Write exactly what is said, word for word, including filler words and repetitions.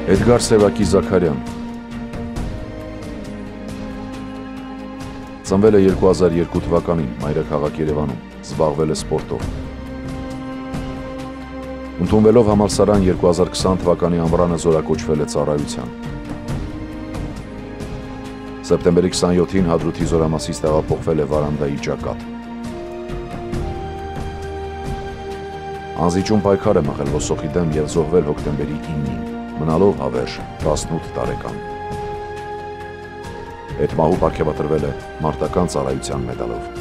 Էդգար Սևակի Զաքարյան ծնվել է երկու հազար երկու թվականին մայրաքաղաք Երևանում, զբաղվել է սպորտով։ Ընդունվելով համալսարան երկու հազար քսան թվականի ամռանը զորակոչվել է ծառայության։ Սեպտեմբերի քսանյոթին Հադրութի զորամասից տեղափոխվել է Վարանդայի ճակատ։ Անզիջում պայքար է մղել ոսոխի դեմ և զոհվել հոկտեմբերի իննին, մնալով հավերժ տասնութ տարեկան։ Այդ մահու պարգևատրվել է մարտական ծառայության մեդալով։